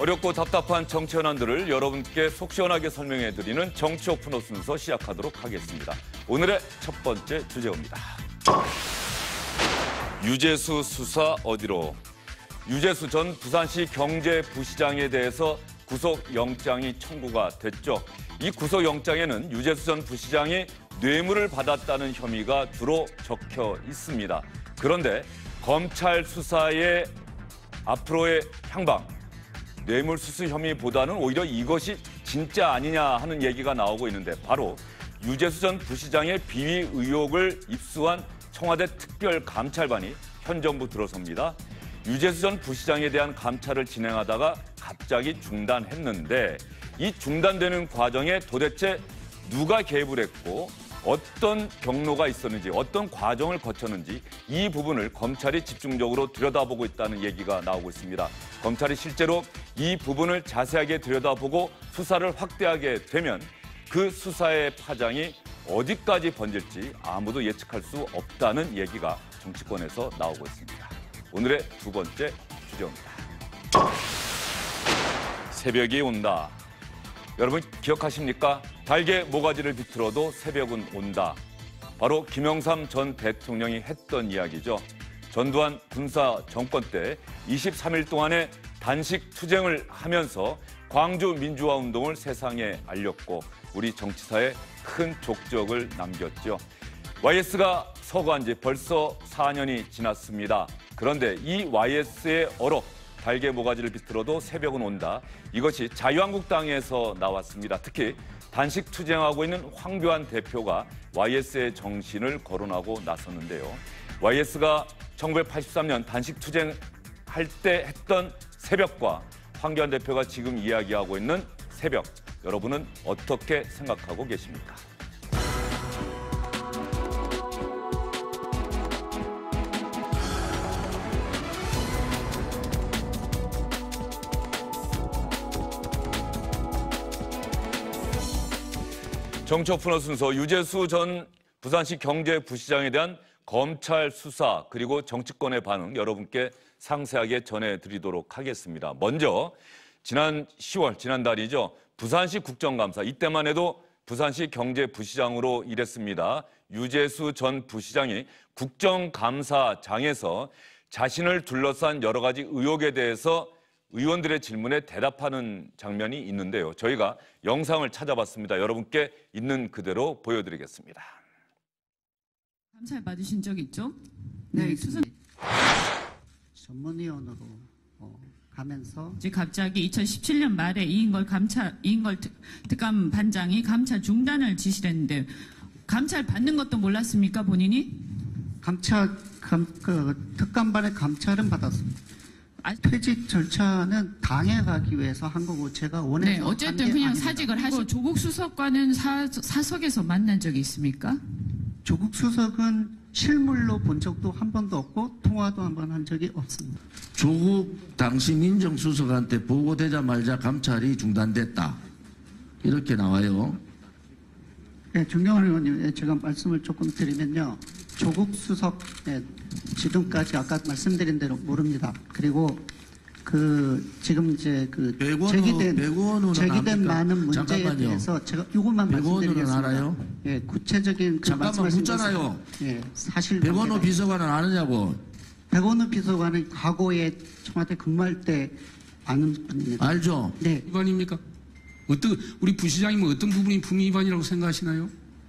어렵고 답답한 정치 현안들을 여러분께 속 시원하게 설명해드리는 정치 오픈호 순서 시작하도록 하겠습니다. 오늘의 첫 번째 주제입니다. 유재수 수사 어디로? 유재수 전 부산시 경제부시장에 대해서 구속영장이 청구가 됐죠. 이 구속영장에는 유재수 전 부시장이 뇌물을 받았다는 혐의가 주로 적혀 있습니다. 그런데 검찰 수사의 앞으로의 향방, 뇌물수수 혐의보다는 오히려 이것이 진짜 아니냐 하는 얘기가 나오고 있는데 바로 유재수 전 부시장의 비위 의혹을 입수한 청와대 특별감찰반이 현 정부 들어섭니다. 유재수 전 부시장에 대한 감찰을 진행하다가 갑자기 중단했는데 이 중단되는 과정에 도대체 누가 개입을 했고 어떤 경로가 있었는지, 어떤 과정을 거쳤는지 이 부분을 검찰이 집중적으로 들여다보고 있다는 얘기가 나오고 있습니다. 검찰이 실제로 이 부분을 자세하게 들여다보고 수사를 확대하게 되면 그 수사의 파장이 어디까지 번질지 아무도 예측할 수 없다는 얘기가 정치권에서 나오고 있습니다. 오늘의 두 번째 주제입니다. 새벽이 온다. 여러분 기억하십니까? 달개 모가지를 비틀어도 새벽은 온다. 바로 김영삼 전 대통령이 했던 이야기죠. 전두환 군사 정권 때 23일 동안의 단식 투쟁을 하면서 광주 민주화 운동을 세상에 알렸고 우리 정치사에 큰 족적을 남겼죠. YS가 서거한 지 벌써 4년이 지났습니다. 그런데 이 YS의 어록, 달개 모가지를 비틀어도 새벽은 온다. 이것이 자유한국당에서 나왔습니다. 특히 단식 투쟁하고 있는 황교안 대표가 YS의 정신을 거론하고 나섰는데요. YS가 1983년 단식 투쟁할 때 했던 새벽과 황교안 대표가 지금 이야기하고 있는 새벽, 여러분은 어떻게 생각하고 계십니까? 정치 오픈호 순서 유재수 전 부산시 경제부시장에 대한 검찰 수사 그리고 정치권의 반응 여러분께 상세하게 전해드리도록 하겠습니다. 먼저 지난 10월, 지난달이죠. 부산시 국정감사, 이때만 해도 부산시 경제부시장으로 일했습니다. 유재수 전 부시장이 국정감사장에서 자신을 둘러싼 여러 가지 의혹에 대해서 의원들의 질문에 대답하는 장면이 있는데요. 저희가 영상을 찾아봤습니다. 여러분께 있는 그대로 보여드리겠습니다. 감찰 받으신 적 있죠? 네, 수석 전문위원으로 가면서 이제 갑자기 2017년 말에 이인걸 특감 반장이 감찰 중단을 지시했는데 감찰 받는 것도 몰랐습니까, 본인이? 특감반의 감찰은 받았습니다. 퇴직 절차는 당에 가기 위해서 한 거고 제가 원해서 네, 어쨌든 그냥 사직을 하시고 조국 수석과는 사석에서 만난 적이 있습니까? 조국 수석은 실물로 본 적도 한 번도 없고 통화도 한 번 한 적이 없습니다. 조국 당시 민정수석한테 보고되자마자 감찰이 중단됐다. 이렇게 나와요. 네, 존경하는 의원님, 제가 말씀을 조금 드리면요. 조국 수석, 지금까지 아까 말씀드린 대로 모릅니다. 그리고 지금 이제 제기된 많은 문제에 잠깐만요. 대해서 제가 이것만 말씀드리겠습니다. 알아요? 예, 구체적인 잠깐만 묻잖아요. 예, 사실 백원호 비서관은 아느냐고. 백원호 비서관은 과거에 청와대 근무할 때 아는 분입니다. 알죠? 네. 위반입니까? 우리 부시장님은 어떤 부분이 품위 위반이라고 생각하시나요?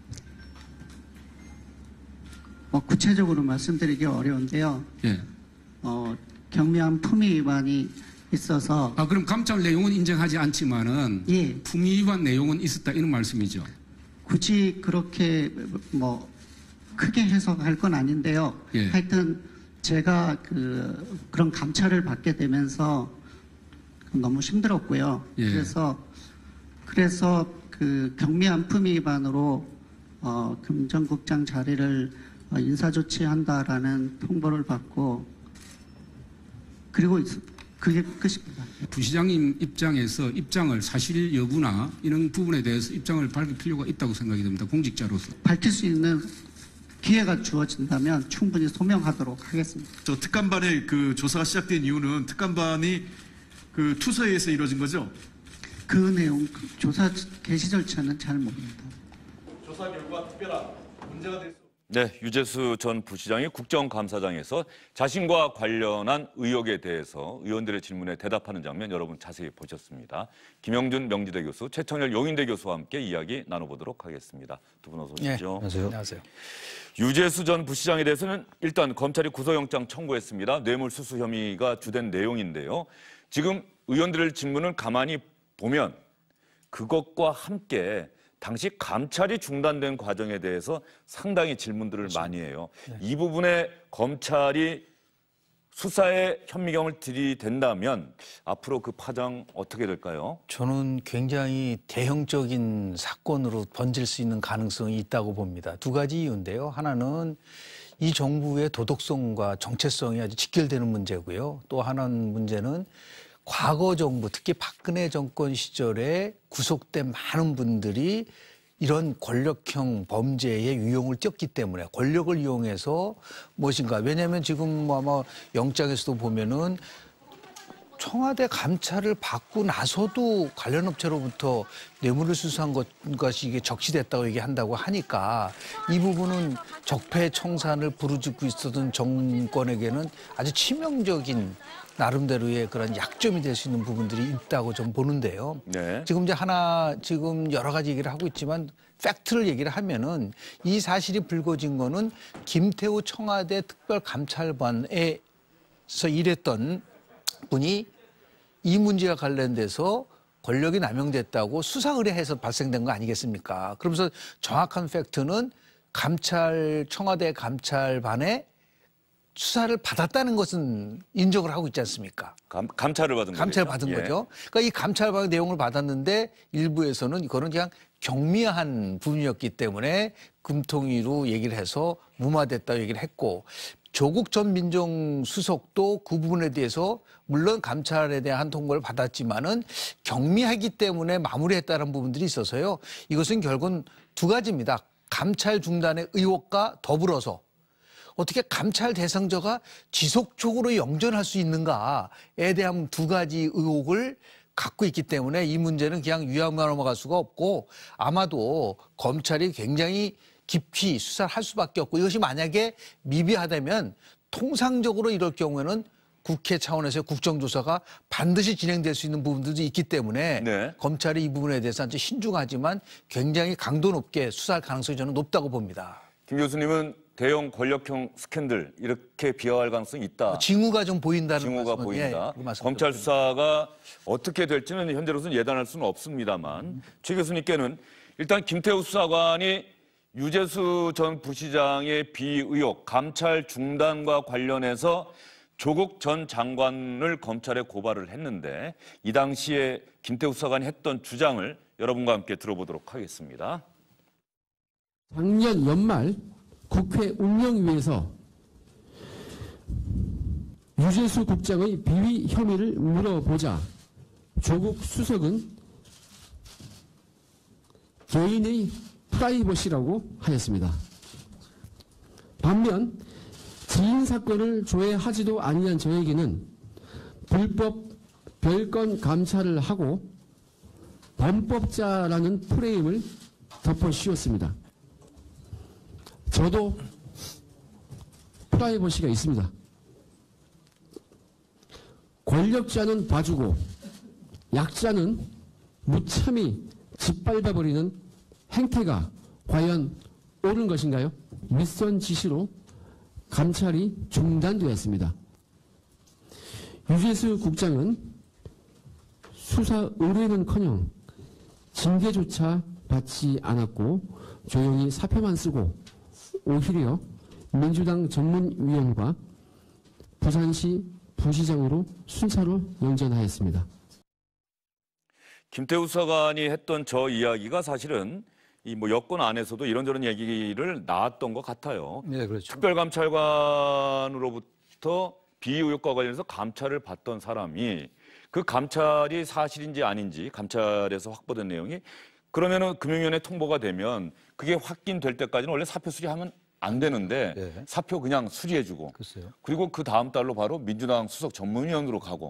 구체적으로 말씀드리기 어려운데요. 예. 경미한 품위 위반이 있어서. 그럼 감찰 내용은 인정하지 않지만은 예. 품위 위반 내용은 있었다 이런 말씀이죠. 굳이 그렇게 크게 해석할 건 아닌데요. 예. 하여튼 제가 그런 감찰을 받게 되면서 너무 힘들었고요. 예. 그래서 경미한 품위 위반으로 금정국장 자리를 인사조치한다라는 통보를 받고 그리고 그게 끝입니다. 부시장님 입장에서 입장을 사실 여부나 이런 부분에 대해서 입장을 밝힐 필요가 있다고 생각이 듭니다. 공직자로서. 밝힐 수 있는 기회가 주어진다면 충분히 소명하도록 하겠습니다. 저 특감반의 조사가 시작된 이유는 특감반이 그 투서에서 이루어진 거죠? 그 내용, 그 조사 개시 절차는 잘 모릅니다. 조사 결과 특별한 문제가 될 수. 네, 유재수 전 부시장이 국정감사장에서 자신과 관련한 의혹에 대해서 의원들의 질문에 대답하는 장면 여러분 자세히 보셨습니다. 김영준 명지대 교수, 최청열 용인대 교수와 함께 이야기 나눠보도록 하겠습니다. 두 분 어서 오십시오. 네, 안녕하세요. 유재수 전 부시장에 대해서는 일단 검찰이 구속영장 청구했습니다. 뇌물수수 혐의가 주된 내용인데요. 지금 의원들의 질문을 가만히 보면 그것과 함께 당시 감찰이 중단된 과정에 대해서 상당히 질문들을 많이 해요. 이 부분에 검찰이 수사에 현미경을 들이댄다면 앞으로 그 파장 어떻게 될까요? 저는 굉장히 대형적인 사건으로 번질 수 있는 가능성이 있다고 봅니다. 두 가지 이유인데요. 하나는 이 정부의 도덕성과 정체성이 아주 직결되는 문제고요. 또 하나는 문제는 과거 정부, 특히 박근혜 정권 시절에 구속된 많은 분들이 이런 권력형 범죄의 유용을 띄었기 때문에 권력을 이용해서 무엇인가. 왜냐하면 지금 아마 영장에서도 보면은 청와대 감찰을 받고 나서도 관련 업체로부터 뇌물을 수수한 것이 이게 적시됐다고 얘기한다고 하니까 이 부분은 적폐청산을 부르짖고 있었던 정권에게는 아주 치명적인 나름대로의 그런 약점이 될 수 있는 부분들이 있다고 좀 보는데요. 네. 지금 이제 지금 여러 가지 얘기를 하고 있지만 팩트를 얘기를 하면은 이 사실이 불거진 거는 김태우 청와대 특별감찰반에서 일했던 분이 이 문제와 관련돼서 권력이 남용됐다고 수사 의뢰해서 발생된 거 아니겠습니까? 그러면서 정확한 팩트는 청와대 감찰반에 수사를 받았다는 것은 인정을 하고 있지 않습니까? 감찰을 받은 거죠. 감찰을 받은 거죠. 그러니까 이 감찰받은 내용을 받았는데 일부에서는 이거는 그냥 경미한 부분이었기 때문에 금통위로 얘기를 해서 무마됐다 얘기를 했고 조국 전 민정수석도 그 부분에 대해서 물론 감찰에 대한 통보를 받았지만은 경미하기 때문에 마무리했다는 부분들이 있어서요. 이것은 결국은 두 가지입니다. 감찰 중단의 의혹과 더불어서 어떻게 감찰 대상자가 지속적으로 영전할 수 있는가에 대한 두 가지 의혹을 갖고 있기 때문에 이 문제는 그냥 유야무야 넘어갈 수가 없고 아마도 검찰이 굉장히 깊이 수사를 할 수밖에 없고 이것이 만약에 미비하다면 통상적으로 이럴 경우에는 국회 차원에서의 국정조사가 반드시 진행될 수 있는 부분들도 있기 때문에 네. 검찰이 이 부분에 대해서 아주 신중하지만 굉장히 강도 높게 수사할 가능성이 저는 높다고 봅니다. 김 교수님은 대형 권력형 스캔들 이렇게 비화할 가능성이 있다. 징후가 좀 보인다는 징후가 말씀은, 보인다. 그 말씀 검찰 수사가 어떻게 될지는 현재로서는 예단할 수는 없습니다만 최 교수님께는 일단 김태우 수사관이 유재수 전 부시장의 비의혹, 감찰 중단과 관련해서 조국 전 장관을 검찰에 고발을 했는데 이 당시에 김태우 수사관이 했던 주장을 여러분과 함께 들어보도록 하겠습니다. 작년 연말 국회 운영위에서 유재수 국장의 비위 혐의를 물어보자 조국 수석은 개인의 프라이버시라고 하였습니다. 반면 지인 사건을 조회하지도 아니한 저에게는 불법 별건 감찰을 하고 범법자라는 프레임을 덮어 씌웠습니다. 저도 프라이버시가 있습니다. 권력자는 봐주고 약자는 무참히 짓밟아버리는 행태가 과연 옳은 것인가요? 윗선 지시로 감찰이 중단되었습니다. 유재수 국장은 수사 의뢰는커녕 징계조차 받지 않았고 조용히 사표만 쓰고 오히려 민주당 전문위원과 부산시 부시장으로 순차로 영전하였습니다. 김태우 수사관이 했던 저 이야기가 사실은 이 여권 안에서도 이런저런 얘기를 나왔던 것 같아요. 네, 그렇죠. 특별감찰관으로부터 비의혹과 관련해서 감찰을 받던 사람이 그 감찰이 사실인지 아닌지 감찰에서 확보된 내용이 그러면은 금융위원회 통보가 되면 그게 확인될 때까지는 원래 사표 수리하면 안 되는데 사표 그냥 수리해주고 글쎄요. 그리고 그 다음 달로 바로 민주당 수석 전문위원으로 가고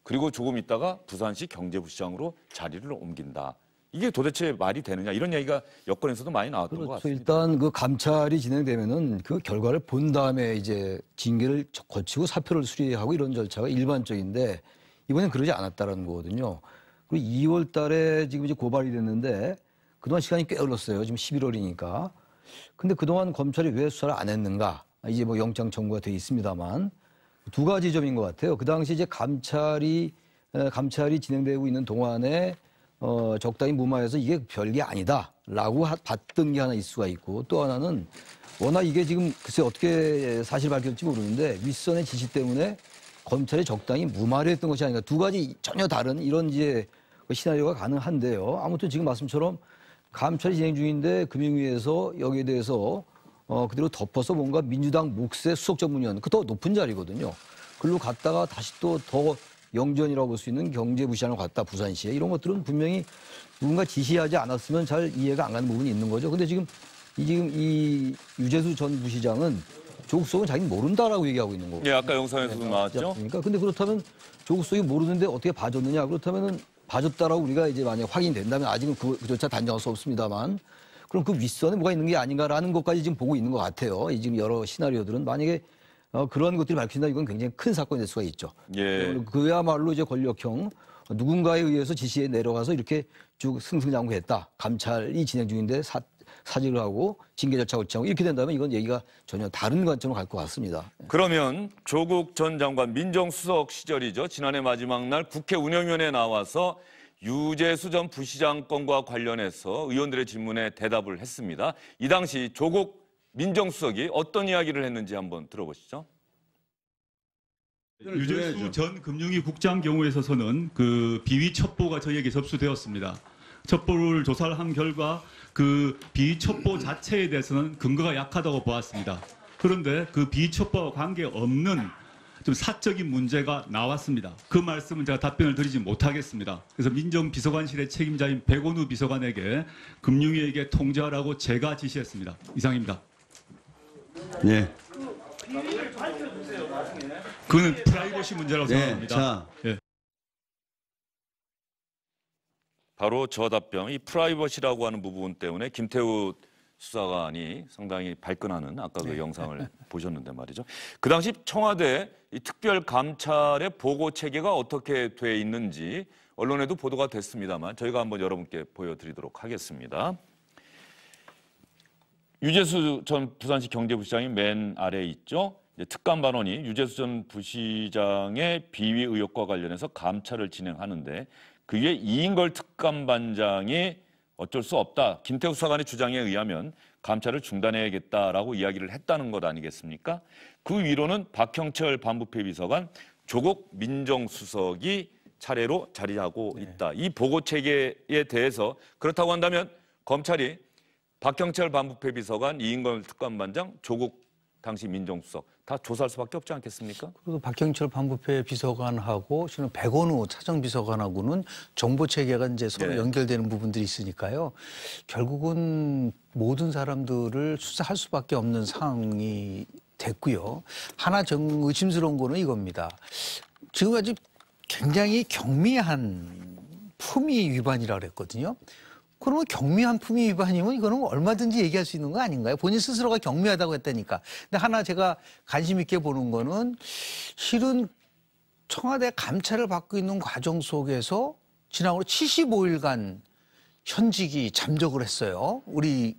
그리고 조금 있다가 부산시 경제부시장으로 자리를 옮긴다. 이게 도대체 말이 되느냐 이런 얘기가 여권에서도 많이 나왔던 것 같습니다. 일단 그 감찰이 진행되면은 그 결과를 본 다음에 이제 징계를 거치고 사표를 수리하고 이런 절차가 일반적인데 이번엔 그러지 않았다라는 거거든요. 그리고 2월 달에 지금 이제 고발이 됐는데 그동안 시간이 꽤 흘렀어요. 지금 11월이니까. 근데 그동안 검찰이 왜 수사를 안 했는가? 이제 뭐 영장 청구가 돼 있습니다만 두 가지 점인 것 같아요. 그 당시 이제 감찰이 진행되고 있는 동안에 적당히 무마해서 이게 별게 아니다라고 봤던 게 하나 있을 수가 있고 또 하나는 워낙 이게 지금 글쎄 어떻게 사실 밝힐지 모르는데 윗선의 지시 때문에 검찰이 적당히 무마를 했던 것이 아닌가 두 가지 전혀 다른 이런 이제 시나리오가 가능한데요. 아무튼 지금 말씀처럼 감찰이 진행 중인데 금융위에서 여기에 대해서 그대로 덮어서 뭔가 민주당 몫의 수석 전문위원 그 더 높은 자리거든요. 글로 갔다가 다시 또 더 영전이라고 볼 수 있는 경제부시장을 갔다 부산시에 이런 것들은 분명히 누군가 지시하지 않았으면 잘 이해가 안 가는 부분이 있는 거죠. 근데 지금 이 유재수 전 부시장은 조국 수석은 자기는 모른다라고 얘기하고 있는 거고. 예, 아까 영상에서도 나왔죠. 그러니까 근데 그렇다면 조국 수석이 모르는데 어떻게 봐줬느냐? 그렇다면은 봐줬다라고 우리가 이제 만약 확인된다면 아직은 그조차 단정할 수 없습니다만 그럼 그 윗선에 뭐가 있는 게 아닌가라는 것까지 지금 보고 있는 것 같아요. 이 지금 여러 시나리오들은 만약에 그런 것들이 밝힌다 이건 굉장히 큰 사건이 될 수가 있죠. 예. 그야말로 이제 권력형 누군가에 의해서 지시에 내려가서 이렇게 쭉 승승장구했다. 감찰이 진행 중인데 사직을 하고 징계 절차 거치하고 이렇게 된다면 이건 얘기가 전혀 다른 관점으로 갈 것 같습니다. 그러면 조국 전 장관 민정수석 시절이죠. 지난해 마지막 날 국회 운영위원회에 나와서 유재수 전 부시장 건과 관련해서 의원들의 질문에 대답을 했습니다. 이 당시 조국 민정수석이 어떤 이야기를 했는지 한번 들어보시죠. 유재수 전 금융위 국장 경우에 있어서는 그 비위 첩보가 저희에게 접수되었습니다. 첩보를 조사를 한 결과 그 비위 첩보 자체에 대해서는 근거가 약하다고 보았습니다. 그런데 그 비위 첩보와 관계없는 좀 사적인 문제가 나왔습니다. 그 말씀은 제가 답변을 드리지 못하겠습니다. 그래서 민정비서관실의 책임자인 백원우 비서관에게 금융위에게 통지하라고 제가 지시했습니다. 이상입니다. 네. 그는 프라이버시 문제라고 생각합니다. 자. 예. 바로 저 답변, 이 프라이버시라고 하는 부분 때문에 김태우 수사관이 상당히 발끈하는 아까 그 영상을 보셨는데 말이죠. 그 당시 청와대 이 특별감찰의 보고 체계가 어떻게 돼 있는지 언론에도 보도가 됐습니다만 저희가 한번 여러분께 보여드리도록 하겠습니다. 유재수 전 부산시 경제부시장이 맨 아래에 있죠. 특감반원이 유재수 전 부시장의 비위 의혹과 관련해서 감찰을 진행하는데 그 위에 이인걸 특감반장이 어쩔 수 없다. 김태우 수사관의 주장에 의하면 감찰을 중단해야겠다라고 이야기를 했다는 것 아니겠습니까? 그 위로는 박형철 반부패 비서관, 조국 민정수석이 차례로 자리하고 있다. 이 보고 체계에 대해서 그렇다고 한다면 검찰이 박형철 반부패 비서관, 이인걸 특감반장, 조국 당시 민정수석 다 조사할 수밖에 없지 않겠습니까? 그리고 박형철 반부패 비서관하고 저는 백원우 차정비서관하고는 정보 체계가 이제 서로 연결되는 부분들이 있으니까요. 결국은 모든 사람들을 수사할 수밖에 없는 상황이 됐고요. 하나 의심스러운 거는 이겁니다. 지금까지 굉장히 경미한 품위 위반이라고 그랬거든요. 그러면 경미한 품위 위반이면 이거는 얼마든지 얘기할 수 있는 거 아닌가요? 본인 스스로가 경미하다고 했다니까. 근데 하나 제가 관심 있게 보는 거는 실은 청와대 감찰을 받고 있는 과정 속에서 지난번에 75일간 현직이 잠적을 했어요. 우리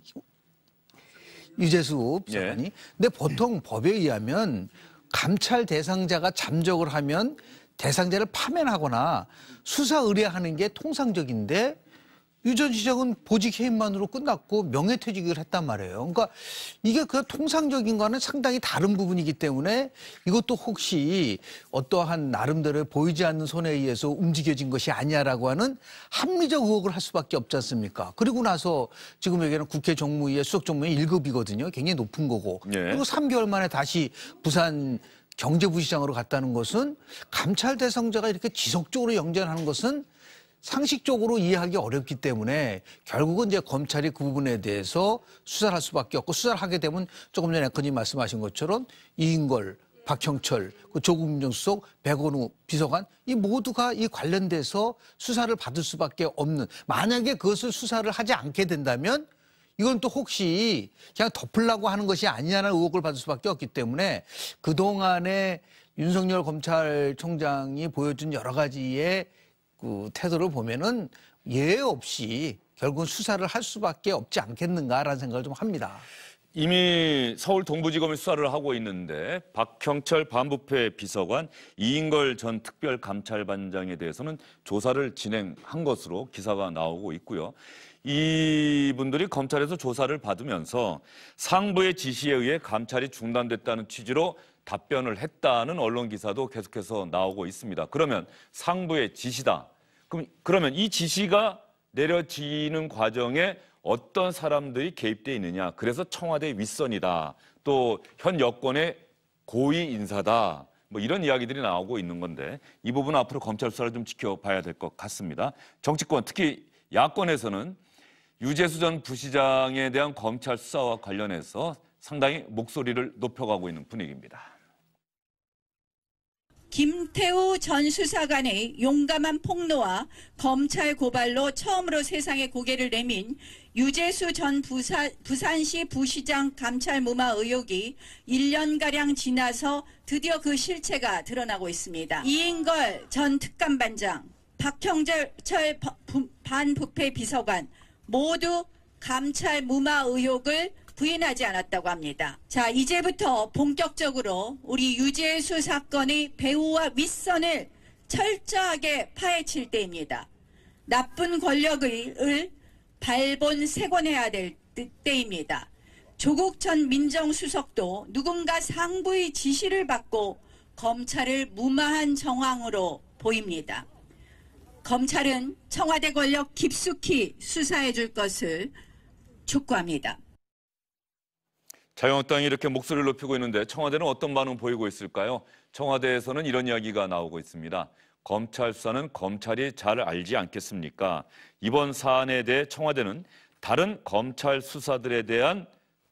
유재수 비서관이. 근데 보통 법에 의하면 감찰 대상자가 잠적을 하면 대상자를 파면하거나 수사 의뢰하는 게 통상적인데 유 전 시장은 보직 해임만으로 끝났고 명예퇴직을 했단 말이에요. 그러니까 이게 그 통상적인 거는 상당히 다른 부분이기 때문에 이것도 혹시 어떠한 나름대로 보이지 않는 손에 의해서 움직여진 것이 아니냐라고 하는 합리적 의혹을 할 수밖에 없지 않습니까? 그리고 나서 지금 얘기하는 국회 정무위의 수석 정무위 1급이거든요. 굉장히 높은 거고. 그리고 3개월 만에 다시 부산 경제부시장으로 갔다는 것은 감찰 대상자가 이렇게 지속적으로 영전하는 것은 상식적으로 이해하기 어렵기 때문에 결국은 이제 검찰이 그 부분에 대해서 수사를 할 수밖에 없고 수사를 하게 되면 조금 전에 앵커님 말씀하신 것처럼 이인걸 박형철, 조국 민정수석, 백원우 비서관 이 모두가 이 관련돼서 수사를 받을 수밖에 없는, 만약에 그것을 수사를 하지 않게 된다면 이건 또 혹시 그냥 덮으려고 하는 것이 아니냐는 의혹을 받을 수밖에 없기 때문에 그동안에 윤석열 검찰총장이 보여준 여러 가지의 그 태도를 보면은 예외 없이 결국은 수사를 할 수밖에 없지 않겠는가라는 생각을 좀 합니다. 이미 서울 동부지검이 수사를 하고 있는데 박형철 반부패 비서관, 이인걸 전 특별감찰반장에 대해서는 조사를 진행한 것으로 기사가 나오고 있고요. 이분들이 검찰에서 조사를 받으면서 상부의 지시에 의해 감찰이 중단됐다는 취지로 답변을 했다는 언론 기사도 계속해서 나오고 있습니다. 그러면 상부의 지시다. 그러면 이 지시가 내려지는 과정에 어떤 사람들이 개입되어 있느냐. 그래서 청와대 윗선이다. 또 현 여권의 고위 인사다. 뭐 이런 이야기들이 나오고 있는 건데 이 부분은 앞으로 검찰 수사를 좀 지켜봐야 될 것 같습니다. 정치권, 특히 야권에서는 유재수 전 부시장에 대한 검찰 수사와 관련해서 상당히 목소리를 높여가고 있는 분위기입니다. 김태우 전 수사관의 용감한 폭로와 검찰 고발로 처음으로 세상에 고개를 내민 유재수 전 부산시 부시장 감찰 무마 의혹이 1년가량 지나서 드디어 그 실체가 드러나고 있습니다. 이인걸 전 특감반장, 박형철 반부패 비서관 모두 감찰 무마 의혹을 부인하지 않았다고 합니다. 자, 이제부터 본격적으로 우리 유재수 사건의 배후와 윗선을 철저하게 파헤칠 때입니다. 나쁜 권력을 발본색원해야 될 때입니다. 조국 전 민정수석도 누군가 상부의 지시를 받고 검찰을 무마한 정황으로 보입니다. 검찰은 청와대 권력 깊숙이 수사해 줄 것을 촉구합니다. 자유한국당이 이렇게 목소리를 높이고 있는데 청와대는 어떤 반응 보이고 있을까요? 청와대에서는 이런 이야기가 나오고 있습니다. 검찰 수사는 검찰이 잘 알지 않겠습니까? 이번 사안에 대해 청와대는 다른 검찰 수사들에 대한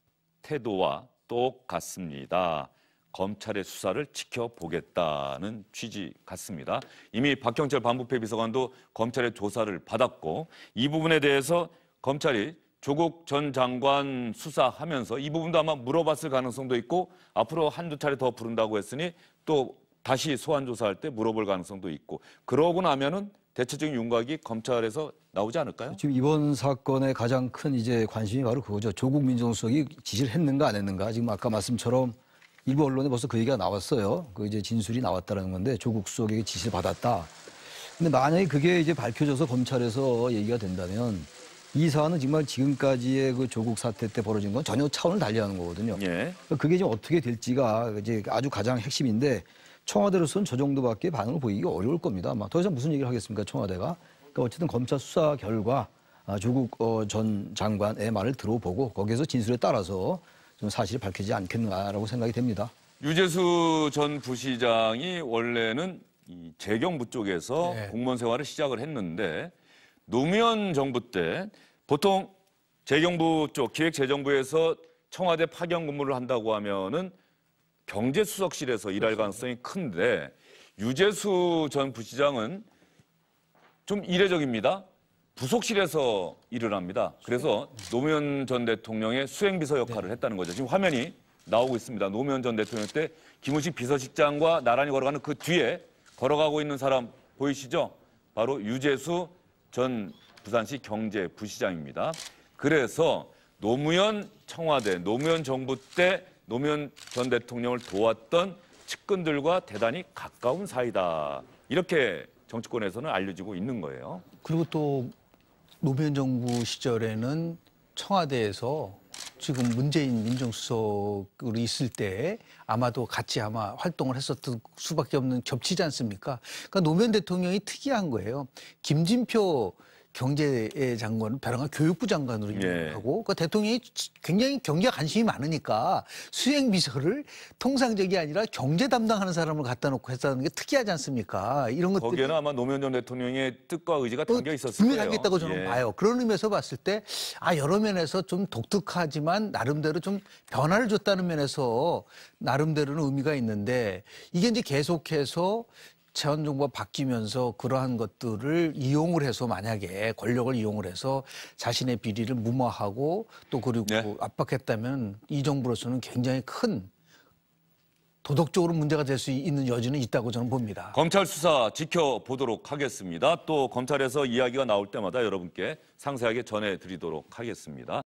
태도와 똑같습니다. 검찰의 수사를 지켜보겠다는 취지 같습니다. 이미 박형철 반부패 비서관도 검찰의 조사를 받았고 이 부분에 대해서 검찰이 조국 전 장관 수사하면서 이 부분도 아마 물어봤을 가능성도 있고 앞으로 한두 차례 더 부른다고 했으니 또 다시 소환 조사할 때 물어볼 가능성도 있고 그러고 나면은 대체적인 윤곽이 검찰에서 나오지 않을까요? 지금 이번 사건의 가장 큰 이제 관심이 바로 그거죠. 조국 민정수석이 지시를 했는가 안 했는가. 지금 아까 말씀처럼 일부 언론에 벌써 그 얘기가 나왔어요. 그 이제 진술이 나왔다는 건데 조국 수석에게 지시를 받았다. 근데 만약에 그게 이제 밝혀져서 검찰에서 얘기가 된다면 이 사안은 정말 지금까지의 그 조국 사태 때 벌어진 건 전혀 차원을 달리하는 거거든요. 예. 그게 지금 어떻게 될지가 이제 아주 가장 핵심인데 청와대로서는 저 정도밖에 반응을 보이기가 어려울 겁니다. 아마 더 이상 무슨 얘기를 하겠습니까, 청와대가. 그러니까 어쨌든 검찰 수사 결과 조국 전 장관의 말을 들어보고 거기에서 진술에 따라서 좀 사실이 밝혀지지 않겠는가라고 생각이 됩니다. 유재수 전 부시장이 원래는 이 재경부 쪽에서 공무원 생활을 시작을 했는데 노무현 정부 때 보통 재경부 쪽 기획재정부에서 청와대 파견 근무를 한다고 하면은 경제수석실에서 일할 가능성이 큰데 유재수 전 부시장은 좀 이례적입니다. 부속실에서 일을 합니다. 그래서 노무현 전 대통령의 수행비서 역할을 했다는 거죠. 지금 화면이 나오고 있습니다. 노무현 전 대통령 때 김우식 비서실장과 나란히 걸어가는 그 뒤에 걸어가고 있는 사람 보이시죠? 바로 유재수 전 부산시 경제부시장입니다. 그래서 노무현 청와대, 노무현 정부 때 노무현 전 대통령을 도왔던 측근들과 대단히 가까운 사이다. 이렇게 정치권에서는 알려지고 있는 거예요. 그리고 또 노무현 정부 시절에는 청와대에서 지금 문재인 민정수석으로 있을 때 아마도 같이 아마 활동을 했었던 수밖에 없는 겹치지 않습니까? 그러니까 노무현 대통령이 특이한 거예요. 김진표 경제장관은 벼랑간 교육부 장관으로 예. 임명하고 그 대통령이 굉장히 경제에 관심이 많으니까 수행비서를 통상적이 아니라 경제 담당하는 사람을 갖다 놓고 했다는 게 특이하지 않습니까? 이런 것들이 거기에는 아마 노무현 전 대통령의 뜻과 의지가 담겨 있었을 분명히 거예요. 담겨 있다고 저는 예. 봐요. 그런 의미에서 봤을 때 여러 면에서 좀 독특하지만 나름대로 좀 변화를 줬다는 면에서 나름대로는 의미가 있는데 이게 이제 계속해서 재헌 정부가 바뀌면서 그러한 것들을 이용을 해서 만약에 권력을 이용을 해서 자신의 비리를 무마하고 또 그리고 네. 압박했다면 이 정부로서는 굉장히 큰 도덕적으로 문제가 될 수 있는 여지는 있다고 저는 봅니다. 검찰 수사 지켜보도록 하겠습니다. 또 검찰에서 이야기가 나올 때마다 여러분께 상세하게 전해드리도록 하겠습니다.